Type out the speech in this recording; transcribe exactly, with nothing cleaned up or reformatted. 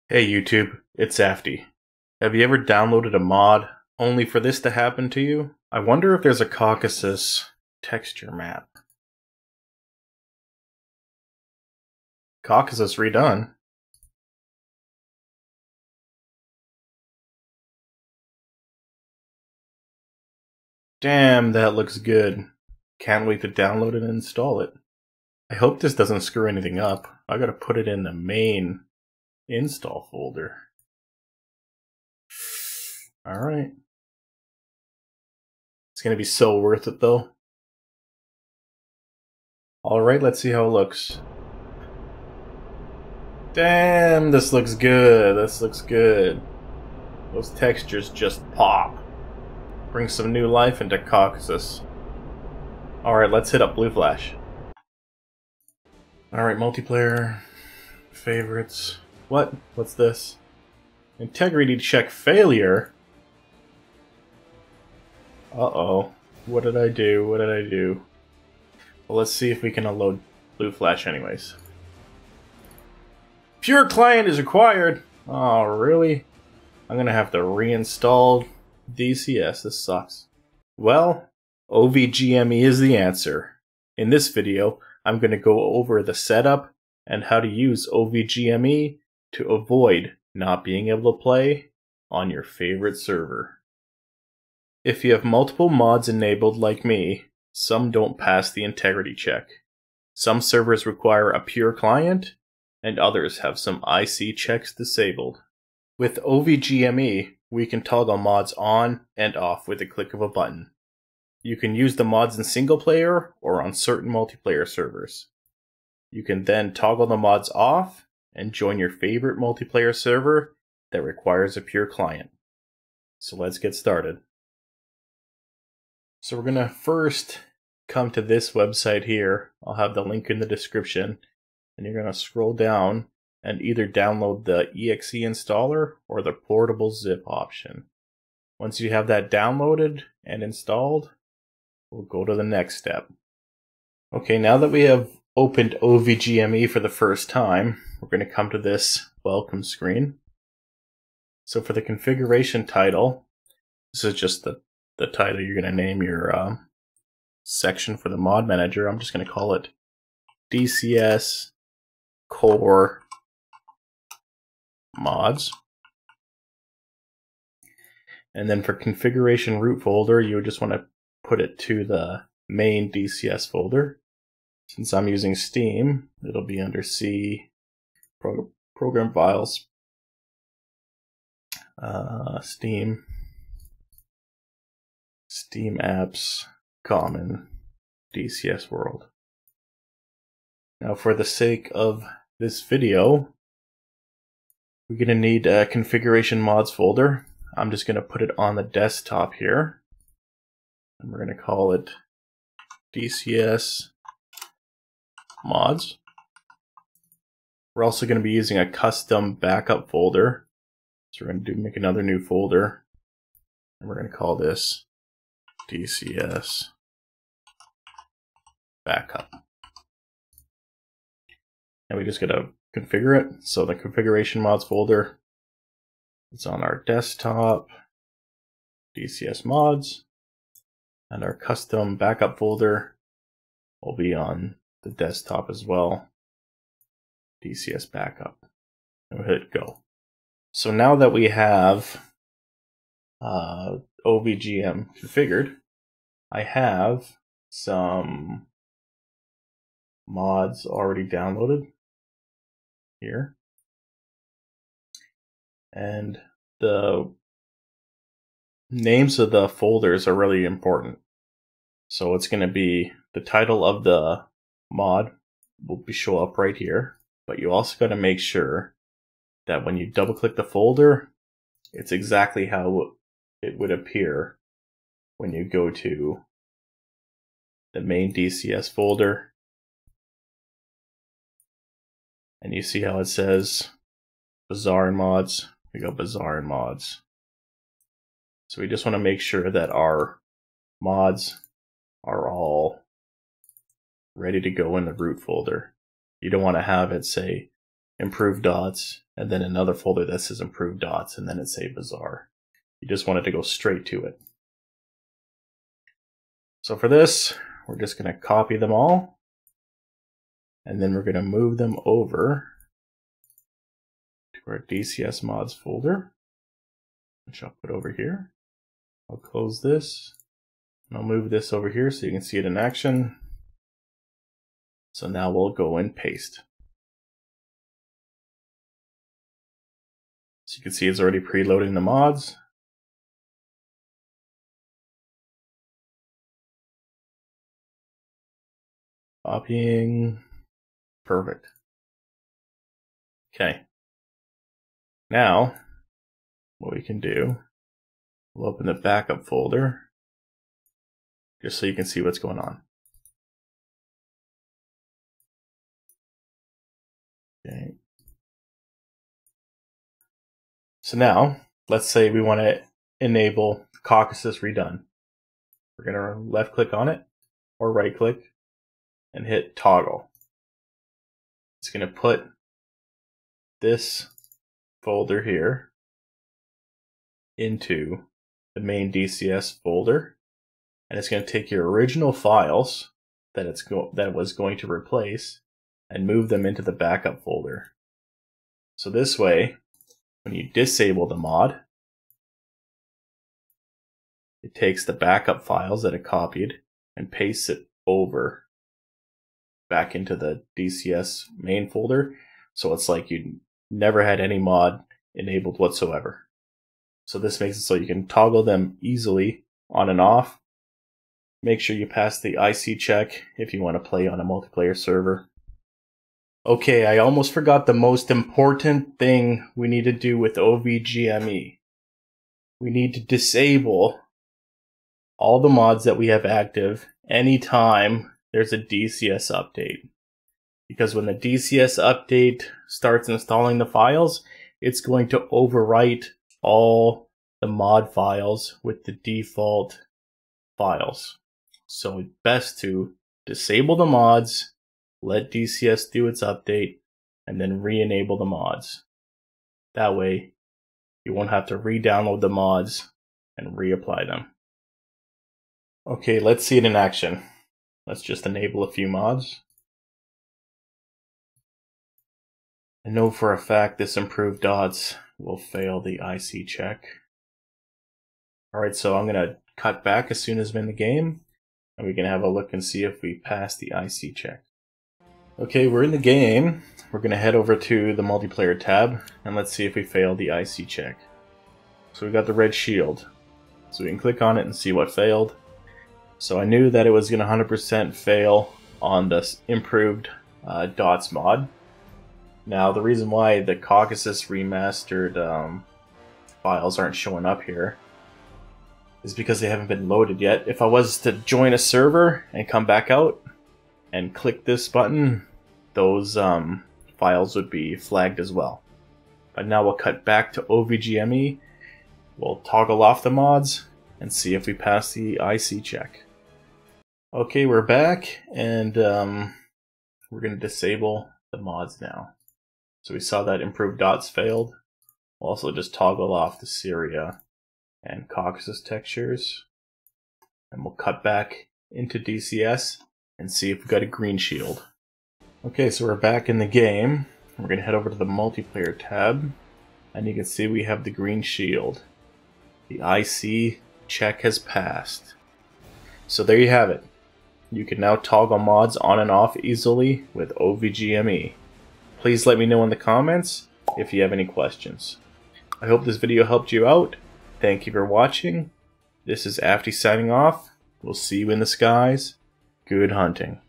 Hey YouTube, it's Afty. Have you ever downloaded a mod only for this to happen to you? I wonder if there's a Caucasus texture map. Caucasus redone. Damn, that looks good. Can't wait to download it and install it. I hope this doesn't screw anything up. I gotta put it in the main install folder. Alright. It's gonna be so worth it though. Alright, let's see how it looks. Damn, this looks good. This looks good. Those textures just pop. Bring some new life into Caucasus. Alright, let's hit up Blue Flash. Alright, multiplayer. Favorites. What? What's this? Integrity check failure? Uh-oh. What did I do? What did I do? Well, let's see if we can unload Blue Flash anyways. Pure client is required! Oh, really? I'm gonna have to reinstall D C S. This sucks. Well, OvGME is the answer. In this video, I'm gonna go over the setup and how to use OvGME to avoid not being able to play on your favorite server. If you have multiple mods enabled like me, some don't pass the integrity check. Some servers require a pure client, and others have some I C checks disabled. With OvGME, we can toggle mods on and off with a click of a button. You can use the mods in single player or on certain multiplayer servers. You can then toggle the mods off and join your favorite multiplayer server that requires a pure client. So let's get started. So we're going to first come to this website here. I'll have the link in the description. And you're going to scroll down and either download the E X E installer or the portable zip option. Once you have that downloaded and installed, we'll go to the next step. Okay, now that we have opened OvGME for the first time, we're going to come to this welcome screen. So for the configuration title, this is just the, the title you're going to name your uh, section for the mod manager. I'm just going to call it D C S Core Mods. And then for configuration root folder, you would just want to put it to the main D C S folder. Since I'm using Steam, it'll be under C, Pro Program Files, uh, Steam, Steam Apps, Common, D C S World. Now for the sake of this video, we're going to need a configuration mods folder. I'm just going to put it on the desktop here. And we're going to call it D C S Mods. We're also going to be using a custom backup folder. So we're going to do make another new folder. And we're going to call this D C S Backup. And we just gotta configure it. So the configuration mods folder, it's on our desktop, D C S mods, and our custom backup folder will be on the desktop as well, D C S backup. And we'll hit go. So now that we have uh, OvGME configured, I have some mods already downloaded here, and the names of the folders are really important. So it's going to be the title of the mod will be show up right here, but you also got to make sure that when you double click the folder, it's exactly how it would appear when you go to the main D C S folder. And you see how it says Bazaar and Mods. We go Bazaar and Mods. So we just want to make sure that our mods are all ready to go in the root folder. You don't want to have it say improved dots, and then another folder that says improved dots, and then it say bizarre. You just want it to go straight to it. So for this, we're just going to copy them all, and then we're going to move them over to our D C S mods folder, which I'll put over here. I'll close this, and I'll move this over here so you can see it in action. So now we'll go and paste. So you can see it's already preloading the mods. Copying. Perfect. Okay. Now, what we can do, we'll open the backup folder just so you can see what's going on. Okay. So now, let's say we want to enable Caucasus redone. We're going to left click on it or right click and hit toggle. It's going to put this folder here into the main D C S folder, and it's going to take your original files that it's go that it was going to replace and move them into the backup folder. So this way, when you disable the mod, it takes the backup files that it copied and pastes it over back into the D C S main folder. So it's like you never had any mod enabled whatsoever. So this makes it so you can toggle them easily on and off. Make sure you pass the I C check if you want to play on a multiplayer server. Okay, I almost forgot the most important thing we need to do with OvGME. We need to disable all the mods that we have active anytime there's a D C S update. Because when the D C S update starts installing the files, it's going to overwrite all the mod files with the default files. So it's best to disable the mods, let D C S do its update, and then re-enable the mods. That way, you won't have to re-download the mods and reapply them. Okay, let's see it in action. Let's just enable a few mods. I know for a fact this improved dots will fail the I C check. Alright, so I'm going to cut back as soon as I'm in the game, and we can have a look and see if we pass the I C check. Okay, we're in the game. We're going to head over to the multiplayer tab, and let's see if we fail the I C check. So we got the red shield. So we can click on it and see what failed. So I knew that it was going to one hundred percent fail on this improved uh, dots mod. Now, the reason why the Caucasus remastered um, files aren't showing up here is because they haven't been loaded yet. If I was to join a server and come back out and click this button, those um, files would be flagged as well. But now we'll cut back to OvGME, we'll toggle off the mods, and see if we pass the I C check. Okay, we're back, and um, we're going to disable the mods now. So we saw that improved dots failed. We'll also just toggle off the Syria and Caucasus textures. And we'll cut back into D C S and see if we got a green shield. Okay, so we're back in the game. We're going to head over to the multiplayer tab. And you can see we have the green shield. The I C check has passed. So there you have it. You can now toggle mods on and off easily with OvGME. Please let me know in the comments if you have any questions. I hope this video helped you out. Thank you for watching. This is Afty signing off. We'll see you in the skies. Good hunting.